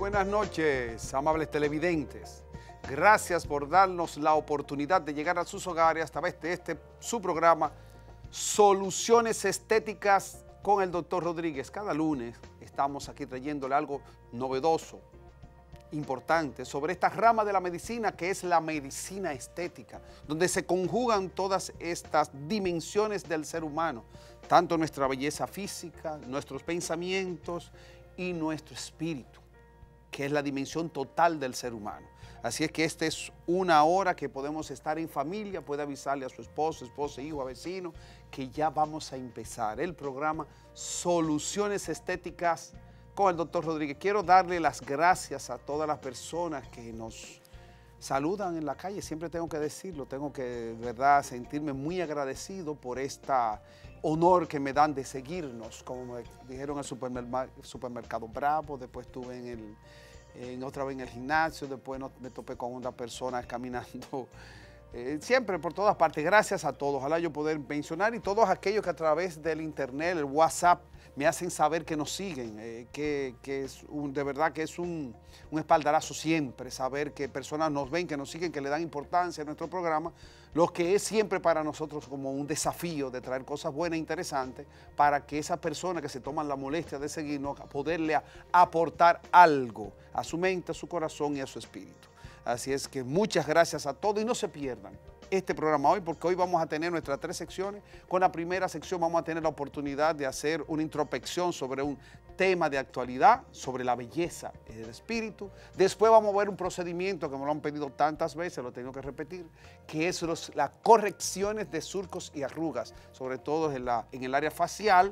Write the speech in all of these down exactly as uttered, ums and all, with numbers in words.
buenas noches, amables televidentes. Gracias por darnos la oportunidad de llegar a sus hogares a través de este, su programa, Soluciones Estéticas con el doctor Rodríguez. Cada lunes estamos aquí trayéndole algo novedoso, importante, sobre esta rama de la medicina que es la medicina estética, donde se conjugan todas estas dimensiones del ser humano, tanto nuestra belleza física, nuestros pensamientos y nuestro espíritu, que es la dimensión total del ser humano. Así es que esta es una hora que podemos estar en familia, puede avisarle a su esposo, esposa, hijo, a vecino, que ya vamos a empezar el programa Soluciones Estéticas con el doctor Rodríguez. Quiero darle las gracias a todas las personas que nos saludan en la calle, siempre tengo que decirlo, tengo que de verdad sentirme muy agradecido por este honor que me dan de seguirnos, como me dijeron en el supermercado, supermercado Bravo, después estuve en, el, en otra vez en el gimnasio, después no, me topé con una persona caminando, eh, siempre por todas partes. Gracias a todos, ojalá yo poder mencionar, y todos aquellos que a través del internet, el WhatsApp, me hacen saber que nos siguen, eh, que, que es un, de verdad que es un, un espaldarazo siempre, saber que personas nos ven, que nos siguen, que le dan importancia a nuestro programa, lo que es siempre para nosotros como un desafío de traer cosas buenas e interesantes para que esas personas que se toman la molestia de seguirnos, poderle a, aportar algo a su mente, a su corazón y a su espíritu. Así es que muchas gracias a todos y no se pierdan este programa hoy, porque hoy vamos a tener nuestras tres secciones. Con la primera sección vamos a tener la oportunidad de hacer una introspección sobre un tema de actualidad, sobre la belleza del espíritu. Después vamos a ver un procedimiento que me lo han pedido tantas veces, lo tengo que repetir, que es los, las correcciones de surcos y arrugas, sobre todo en, la, en el área facial.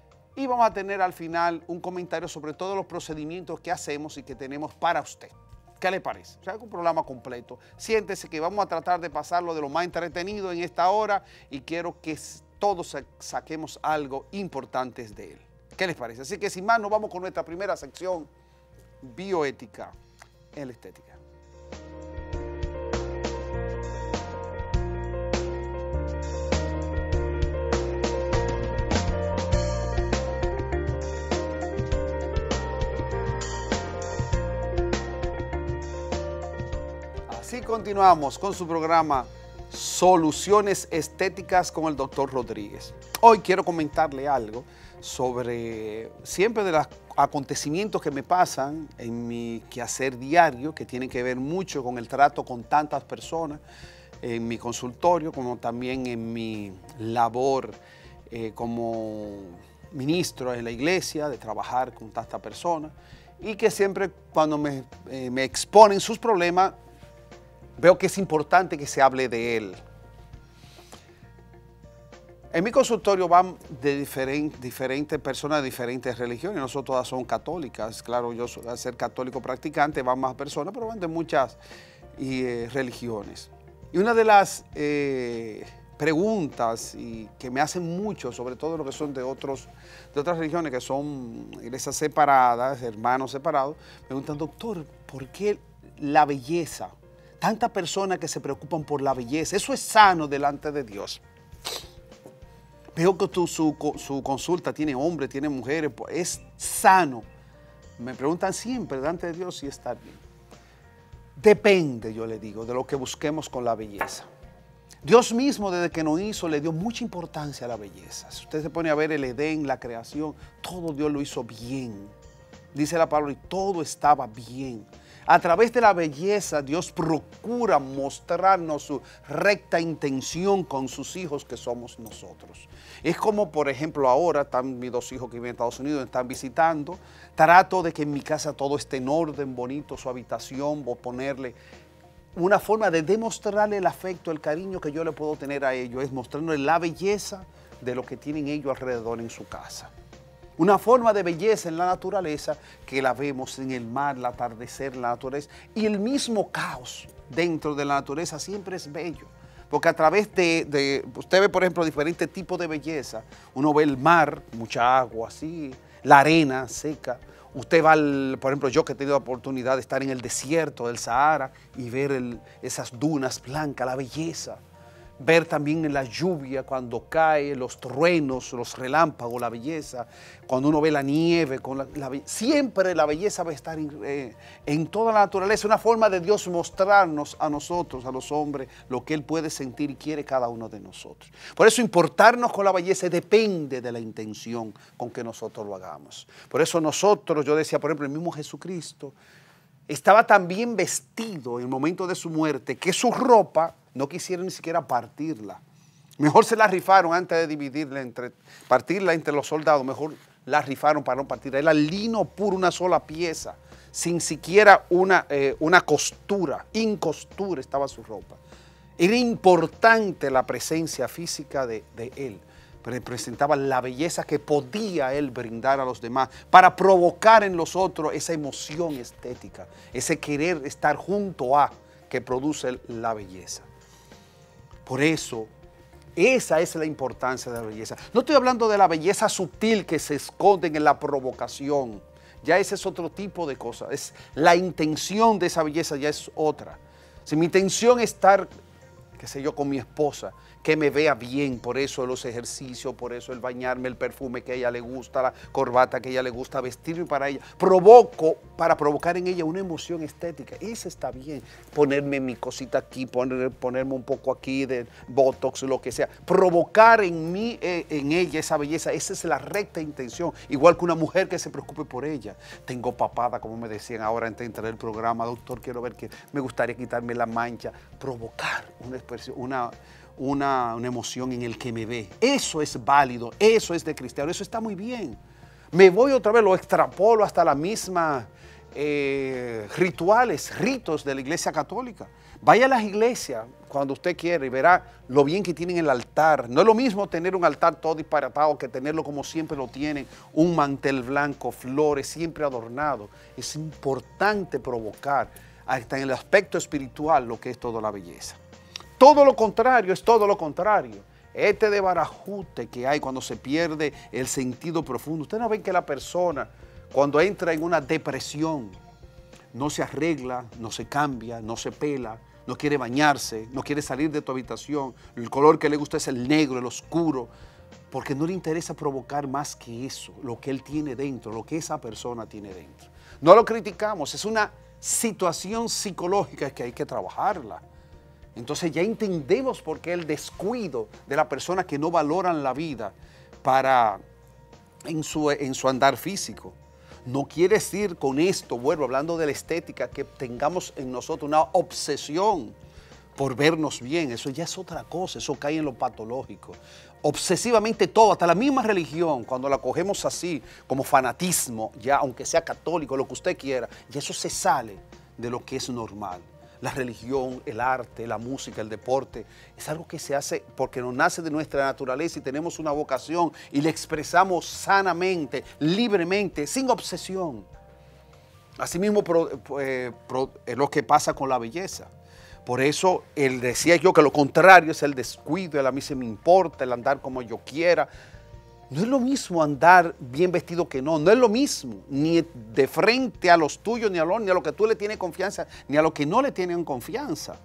Y vamos a tener al final un comentario sobre todos los procedimientos que hacemos y que tenemos para usted. ¿Qué le parece? O sea, es un programa completo. Siéntese que vamos a tratar de pasarlo de lo más entretenido en esta hora y quiero que todos saquemos algo importante de él. ¿Qué les parece? Así que sin más, nos vamos con nuestra primera sección, bioética en la estética. Así continuamos con su programa Soluciones Estéticas con el doctor Rodríguez. Hoy quiero comentarle algo sobre siempre de los acontecimientos que me pasan en mi quehacer diario, que tienen que ver mucho con el trato con tantas personas en mi consultorio, como también en mi labor eh, como ministro en la iglesia, de trabajar con tantas personas, y que siempre cuando me, eh, me exponen sus problemas, veo que es importante que se hable de él. En mi consultorio van de diferentes, diferentes personas de diferentes religiones, no todas son católicas, claro, yo al ser católico practicante van más personas, pero van de muchas eh, religiones. Y una de las eh, preguntas y que me hacen mucho, sobre todo los que son de, otros, de otras religiones, que son iglesias separadas, hermanos separados, me preguntan, doctor, ¿por qué la belleza? Tantas personas que se preocupan por la belleza, ¿eso es sano delante de Dios? Veo que tú, su, su consulta tiene hombres, tiene mujeres, ¿es sano? Me preguntan siempre delante de Dios si está bien. Depende, yo le digo, de lo que busquemos con la belleza. Dios mismo, desde que nos hizo, le dio mucha importancia a la belleza. Si usted se pone a ver el Edén, la creación, todo Dios lo hizo bien. Dice la palabra, y todo estaba bien. A través de la belleza, Dios procura mostrarnos su recta intención con sus hijos que somos nosotros. Es como, por ejemplo, ahora están mis dos hijos que viven en Estados Unidos, están visitando. Trato de que en mi casa todo esté en orden, bonito, su habitación, o ponerle una forma de demostrarle el afecto, el cariño que yo le puedo tener a ellos, es mostrarle la belleza de lo que tienen ellos alrededor en su casa. Una forma de belleza en la naturaleza que la vemos en el mar, el atardecer, la naturaleza. Y el mismo caos dentro de la naturaleza siempre es bello. Porque a través de, de usted ve, por ejemplo, diferentes tipos de belleza. Uno ve el mar, mucha agua así, la arena seca. Usted va, al, por ejemplo, yo que he tenido la oportunidad de estar en el desierto del Sahara y ver el, esas dunas blancas, la belleza. ver también en la lluvia cuando cae, los truenos, los relámpagos, la belleza, cuando uno ve la nieve, con la, la, siempre la belleza va a estar en, eh, en toda la naturaleza, una forma de Dios mostrarnos a nosotros, a los hombres, lo que Él puede sentir y quiere cada uno de nosotros. Por eso importarnos con la belleza depende de la intención con que nosotros lo hagamos. Por eso nosotros, yo decía, por ejemplo, el mismo Jesucristo, estaba tan bien vestido en el momento de su muerte que su ropa no quisieron ni siquiera partirla. Mejor se la rifaron antes de dividirla, entre, partirla entre los soldados, mejor la rifaron para no partirla. Era lino puro, una sola pieza, sin siquiera una, eh, una costura, incostura estaba su ropa. Era importante la presencia física de, de él. Representaba la belleza que podía él brindar a los demás para provocar en los otros esa emoción estética, ese querer estar junto a que produce la belleza. Por eso, esa es la importancia de la belleza. No estoy hablando de la belleza sutil que se esconde en la provocación. Ya ese es otro tipo de cosa. Es la intención de esa belleza ya es otra. Si mi intención es estar, qué sé yo, con mi esposa, que me vea bien, por eso los ejercicios, por eso el bañarme, el perfume que a ella le gusta, la corbata que a ella le gusta, vestirme para ella. Provoco para provocar en ella una emoción estética. Eso está bien. Ponerme mi cosita aquí, poner, ponerme un poco aquí de botox, lo que sea. Provocar en mí, eh, en ella esa belleza. Esa es la recta intención. Igual que una mujer que se preocupe por ella. Tengo papada, como me decían ahora antes de entrar al programa. Doctor, quiero ver que me gustaría quitarme la mancha. Provocar una expresión, una... Una, una emoción en el que me ve. Eso es válido, eso es de cristiano, eso está muy bien. Me voy otra vez, lo extrapolo hasta la misma eh, rituales, ritos de la Iglesia Católica. Vaya a las iglesias cuando usted quiera y verá lo bien que tienen el altar. No es lo mismo tener un altar todo disparatado que tenerlo como siempre lo tienen, un mantel blanco, flores, siempre adornado. Es importante provocar hasta en el aspecto espiritual lo que es toda la belleza. Todo lo contrario es todo lo contrario. Este de barajute que hay cuando se pierde el sentido profundo. Ustedes no ven que la persona cuando entra en una depresión no se arregla, no se cambia, no se pela, no quiere bañarse, no quiere salir de tu habitación. El color que le gusta es el negro, el oscuro, porque no le interesa provocar más que eso, lo que él tiene dentro, lo que esa persona tiene dentro. No lo criticamos, es una situación psicológica que hay que trabajarla. Entonces ya entendemos por qué el descuido de la persona que no valoran la vida para, en, su, en su andar físico. No quiere decir con esto, vuelvo hablando de la estética, que tengamos en nosotros una obsesión por vernos bien. Eso ya es otra cosa, eso cae en lo patológico. Obsesivamente todo, hasta la misma religión, cuando la cogemos así, como fanatismo, ya aunque sea católico, lo que usted quiera, ya eso se sale de lo que es normal. La religión, el arte, la música, el deporte, es algo que se hace porque nos nace de nuestra naturaleza y tenemos una vocación y la expresamos sanamente, libremente, sin obsesión. Asimismo, pro, eh, pro, es lo que pasa con la belleza. Por eso, él decía yo que lo contrario es el descuido, el a mí se me importa, el andar como yo quiera. No es lo mismo andar bien vestido que no, no es lo mismo, ni de frente a los tuyos, ni a los, ni a lo que tú le tienes confianza, ni a lo que no le tienen confianza.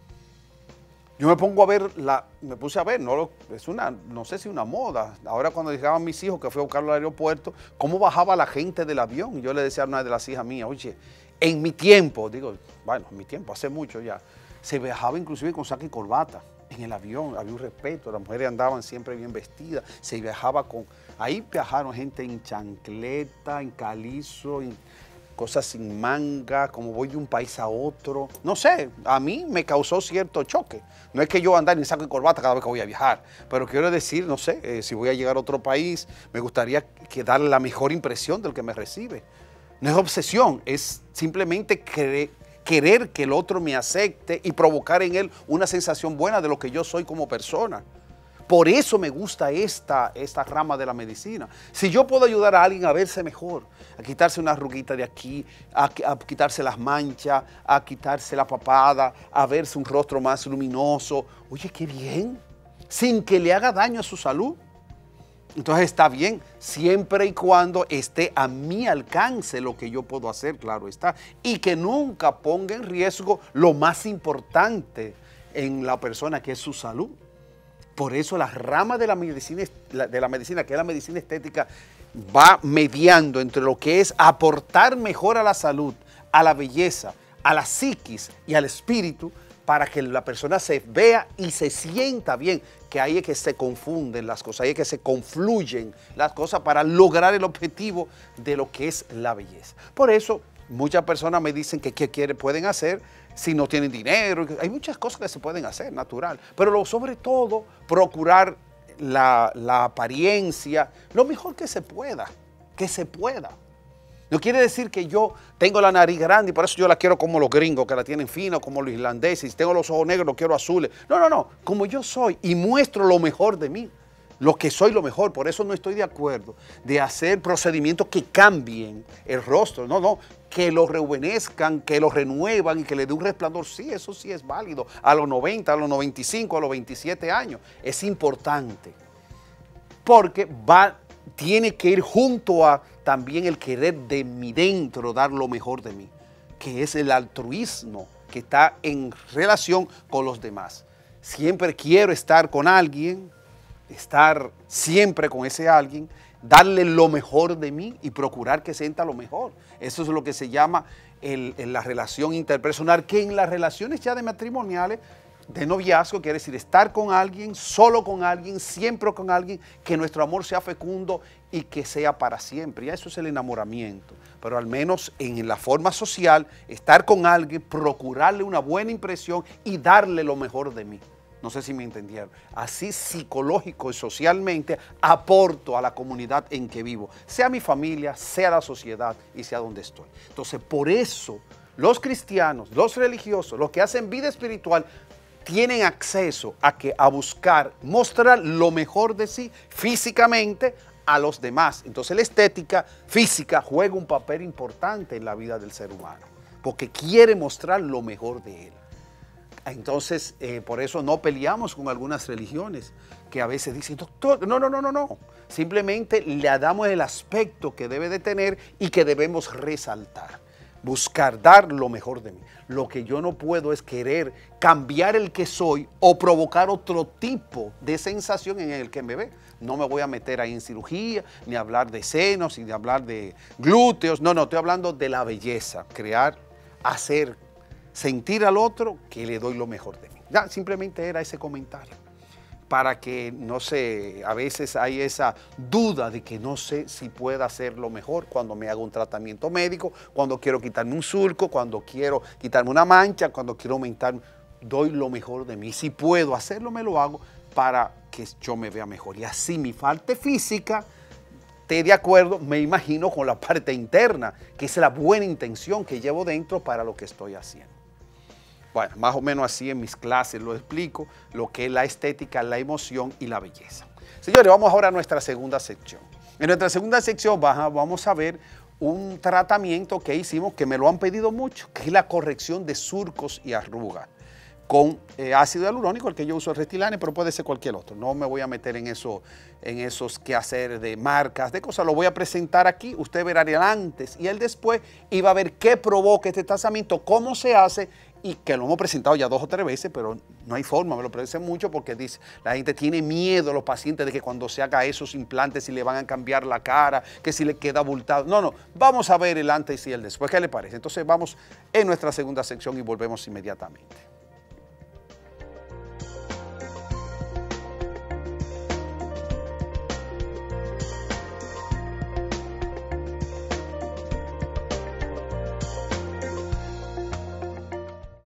Yo me pongo a ver, la, me puse a ver, no, es una, no sé si una moda, ahora cuando llegaban mis hijos que fui a buscarlo al aeropuerto, cómo bajaba la gente del avión, y yo le decía a una de las hijas mías, oye, en mi tiempo, digo, bueno, en mi tiempo, hace mucho ya, se viajaba inclusive con saco y corbata. En el avión había un respeto, las mujeres andaban siempre bien vestidas, se viajaba con... Ahí viajaron gente en chancleta, en calizo, en cosas sin manga, como voy de un país a otro. No sé, a mí me causó cierto choque. No es que yo andar en saco y corbata cada vez que voy a viajar, pero quiero decir, no sé, eh, si voy a llegar a otro país, me gustaría que darle la mejor impresión del que me recibe. No es obsesión, es simplemente creer, querer que el otro me acepte y provocar en él una sensación buena de lo que yo soy como persona. Por eso me gusta esta, esta rama de la medicina. Si yo puedo ayudar a alguien a verse mejor, a quitarse una arruguita de aquí, a, a quitarse las manchas, a quitarse la papada, a verse un rostro más luminoso, oye, qué bien, sin que le haga daño a su salud. Entonces está bien, siempre y cuando esté a mi alcance lo que yo puedo hacer, claro está, y que nunca ponga en riesgo lo más importante en la persona, que es su salud. Por eso la rama de la medicina, de la medicina, que es la medicina estética, va mediando entre lo que es aportar mejor a la salud, a la belleza, a la psiquis y al espíritu, para que la persona se vea y se sienta bien, que ahí es que se confunden las cosas, ahí es que se confluyen las cosas para lograr el objetivo de lo que es la belleza. Por eso muchas personas me dicen que qué quieren, pueden hacer si no tienen dinero. Hay muchas cosas que se pueden hacer, natural, pero lo, sobre todo procurar la, la apariencia, lo mejor que se pueda, que se pueda. No quiere decir que yo tengo la nariz grande y por eso yo la quiero como los gringos, que la tienen fina, como los irlandeses. Si tengo los ojos negros, los quiero azules. No, no, no. Como yo soy y muestro lo mejor de mí, lo que soy lo mejor. Por eso no estoy de acuerdo de hacer procedimientos que cambien el rostro. No, no. Que lo rejuvenezcan, que lo renuevan y que le dé un resplandor. Sí, eso sí es válido. A los noventa, a los noventa y cinco, a los veintisiete años. Es importante. Porque va, tiene que ir junto a también el querer de mi dentro dar lo mejor de mí, que es el altruismo que está en relación con los demás. Siempre quiero estar con alguien, estar siempre con ese alguien, darle lo mejor de mí y procurar que sienta lo mejor. Eso es lo que se llama el, el, la relación interpersonal, que en las relaciones ya de matrimoniales, de noviazgo, quiere decir estar con alguien, solo con alguien, siempre con alguien, que nuestro amor sea fecundo y que sea para siempre. Ya eso es el enamoramiento. Pero al menos en la forma social, estar con alguien, procurarle una buena impresión y darle lo mejor de mí. No sé si me entendieron. Así psicológico y socialmente aporto a la comunidad en que vivo, sea mi familia, sea la sociedad y sea donde estoy. Entonces, por eso los cristianos, los religiosos, los que hacen vida espiritual, tienen acceso a, que, a buscar mostrar lo mejor de sí físicamente a los demás. Entonces la estética física juega un papel importante en la vida del ser humano, porque quiere mostrar lo mejor de él. Entonces, eh, por eso no peleamos con algunas religiones que a veces dicen, doctor, no, no, no, no, no. Simplemente le damos el aspecto que debe de tener y que debemos resaltar. Buscar dar lo mejor de mí. Lo que yo no puedo es querer cambiar el que soy o provocar otro tipo de sensación en el que me ve. No me voy a meter ahí en cirugía, ni hablar de senos, ni de hablar de glúteos. No, no, estoy hablando de la belleza. Crear, hacer, sentir al otro que le doy lo mejor de mí. Ya, simplemente era ese comentario. Para que, no sé, a veces hay esa duda de que no sé si pueda hacerlo mejor cuando me hago un tratamiento médico, cuando quiero quitarme un surco, cuando quiero quitarme una mancha, cuando quiero aumentar, doy lo mejor de mí. Si puedo hacerlo, me lo hago para que yo me vea mejor. Y así mi falta física, esté de acuerdo, me imagino, con la parte interna, que es la buena intención que llevo dentro para lo que estoy haciendo. Bueno, más o menos así en mis clases lo explico, lo que es la estética, la emoción y la belleza. Señores, vamos ahora a nuestra segunda sección. En nuestra segunda sección vamos a ver un tratamiento que hicimos, que me lo han pedido mucho, que es la corrección de surcos y arrugas con eh, ácido hialurónico. El que yo uso es Restylane, pero puede ser cualquier otro. No me voy a meter en, eso, en esos quehaceres de marcas, de cosas. Lo voy a presentar aquí. Usted verá el antes y el después y va a ver qué provoca este tratamiento, cómo se hace, y que lo hemos presentado ya dos o tres veces, pero no hay forma, me lo presenten mucho porque dice, la gente tiene miedo, los pacientes, de que cuando se haga esos implantes, si le van a cambiar la cara, que si le queda abultado. No, no, vamos a ver el antes y el después. ¿Qué le parece? Entonces vamos en nuestra segunda sección y volvemos inmediatamente.